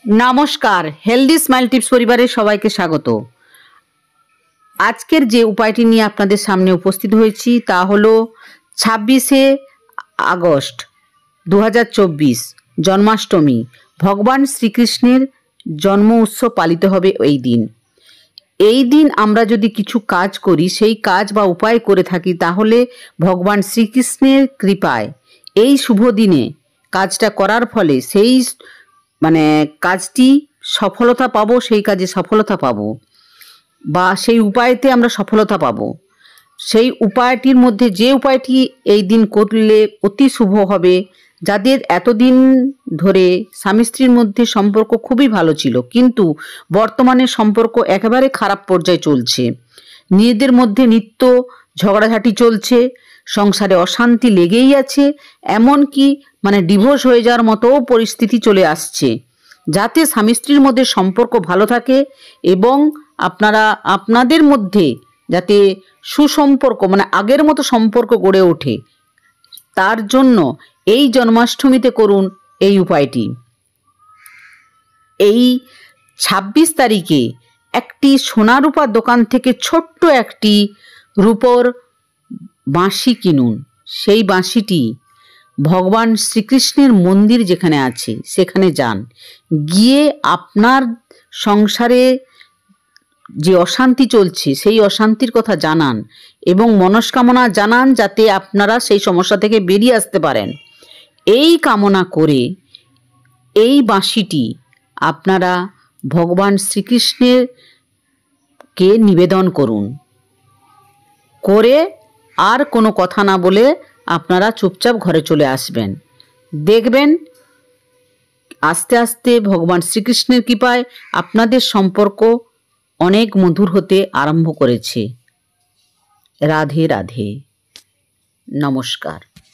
নমস্কার, healthy smile tips পরিবারের সবাইকে স্বাগত। আজকের যে উপায়টি নিয়ে আপনাদের সামনে উপস্থিত হয়েছি তা হলো 26শে আগস্ট 2024 জন্মাষ্টমী। ভগবান শ্রীকৃষ্ণের জন্ম উৎসব পালিত হবে এই দিন। এই দিন আমরা যদি কিছু কাজ করি, সেই কাজ বা উপায় করে থাকি, তাহলে ভগবান শ্রীকৃষ্ণের কৃপায় এই শুভ দিনে কাজটা করার ফলে সেই কাজটি সফলতা পাবো, সেই কাজে সফলতা পাবো বা সেই উপায়তে আমরা সফলতা পাবো। সেই উপায়টির মধ্যে যে উপায়টি এই দিন করলে অতি শুভ হবে, যাদের এতদিন ধরে স্বামী স্ত্রীর মধ্যে সম্পর্ক খুবই ভালো ছিল, কিন্তু বর্তমানে সম্পর্ক একেবারে খারাপ পর্যায়ে চলছে, নিজেদের মধ্যে নিত্য ঝগড়াঝাটি চলছে, সংসারে অশান্তি লেগেই আছে, এমনকি ডিভোর্স হয়ে যাওয়ার মতোও পরিস্থিতি চলে আসছে। যাতে স্বামী স্ত্রীর মধ্যে সম্পর্ক ভালো থাকে এবং আপনাদের মধ্যে যাতে সুসম্পর্ক আগের মতো সম্পর্ক গড়ে ওঠে, তার জন্য এই জন্মাষ্টমীতে করুন এই উপায়টি। এই 26 তারিখে একটি সোনা রূপার দোকান থেকে ছোট্ট একটি রূপোর বাঁশি কিনুন। সেই বাঁশিটি ভগবান শ্রীকৃষ্ণের মন্দির যেখানে আছে সেখানে যান, গিয়ে আপনার সংসারে যে অশান্তি চলছে সেই অশান্তির কথা জানান এবং মনস্কামনা জানান, যাতে আপনারা সেই সমস্যা থেকে বেরিয়ে আসতে পারেন। এই কামনা করে এই বাঁশিটি আপনারা ভগবান শ্রীকৃষ্ণেরকে নিবেদন করুন। করে আর কোনো কথা না বলে আপনারা চুপচাপ ঘরে চলে আসবেন। দেখবেন আস্তে আস্তে ভগবান শ্রীকৃষ্ণের কৃপায় আপনাদের সম্পর্ক অনেক মধুর হতে আরম্ভ করেছে। রাধে রাধে, নমস্কার।